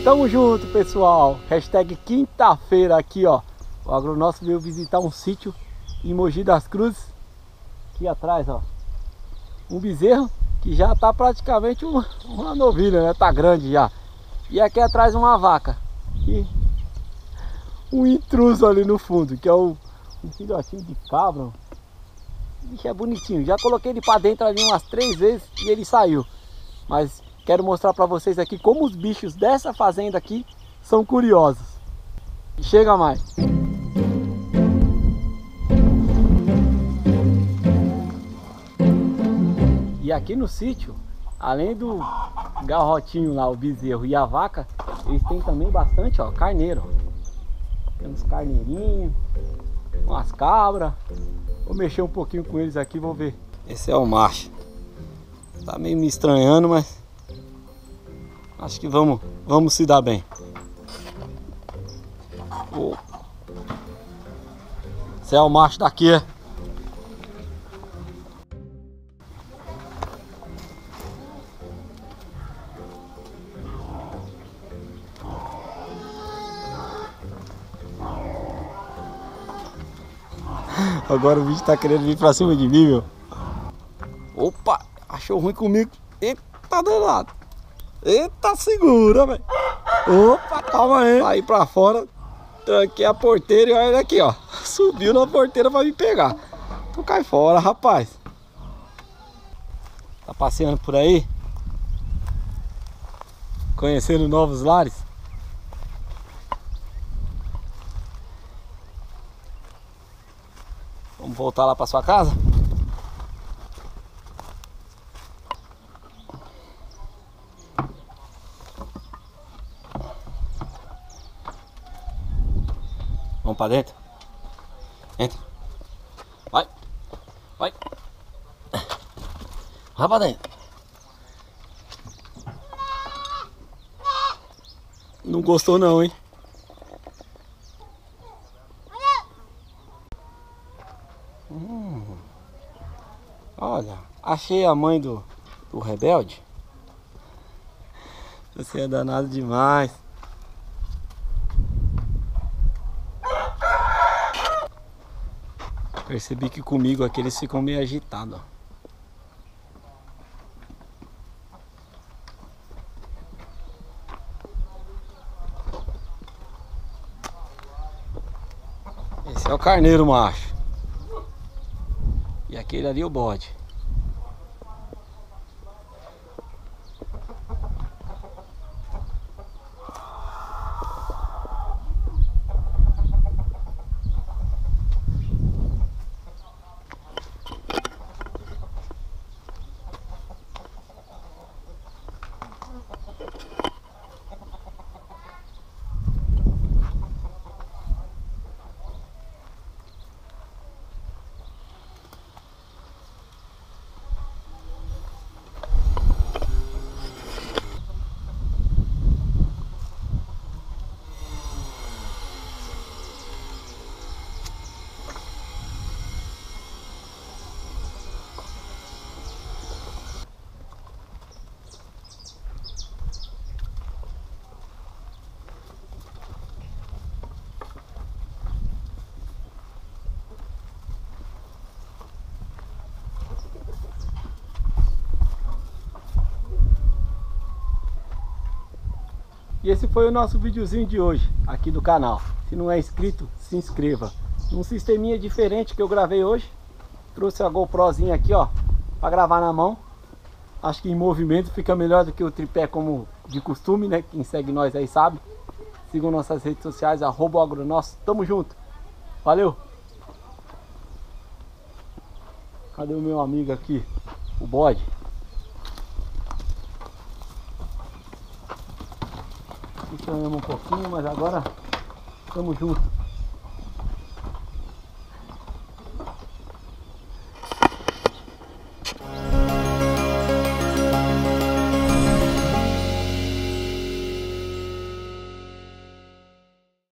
Tamo junto, pessoal. Hashtag quinta-feira aqui, ó. O Agronosso veio visitar um sítio em Mogi das Cruzes. Aqui atrás, ó. Um bezerro que já tá praticamente uma novilha, né? Tá grande já. E aqui atrás uma vaca. E um intruso ali no fundo, que é um filhotinho de cabra. O bicho é bonitinho. Já coloquei ele pra dentro ali umas 3 vezes e ele saiu. Mas quero mostrar pra vocês aqui como os bichos dessa fazenda aqui são curiosos. Chega mais. E aqui no sítio, além do garrotinho lá, o bezerro e a vaca, eles têm também bastante, ó, carneiro. Tem uns carneirinhos, umas cabras. Vou mexer um pouquinho com eles aqui, vou ver. Esse é o macho. Tá meio me estranhando, mas acho que vamos se dar bem. Oh. Esse é o macho daqui, é? Agora o bicho tá querendo vir pra cima de mim, meu. Opa, achou ruim comigo. Eita danado. Eita, segura, velho. Opa, calma aí. Saí pra fora, tranquei a porteira e olha aqui, ó. Subiu na porteira pra me pegar. Então cai fora, rapaz. Tá passeando por aí? Conhecendo novos lares? Vamos voltar lá pra sua casa? Vamos pra dentro? Entra. Vai. Vai. Vai pra dentro. Não gostou não, hein? Olha, achei a mãe do rebelde. Você é danado demais. Percebi que comigo aqui eles ficam meio agitados, ó. Esse é o carneiro macho. E aquele ali é o bode. E esse foi o nosso videozinho de hoje, aqui do canal. Se não é inscrito, se inscreva. Um sisteminha diferente que eu gravei hoje. Trouxe a GoProzinha aqui, ó, pra gravar na mão. Acho que em movimento fica melhor do que o tripé como de costume, né? Quem segue nós aí sabe. Sigam nossas redes sociais, @agronosso. Tamo junto. Valeu! Cadê o meu amigo aqui? O bode. Estranhamos um pouquinho, mas agora estamos juntos.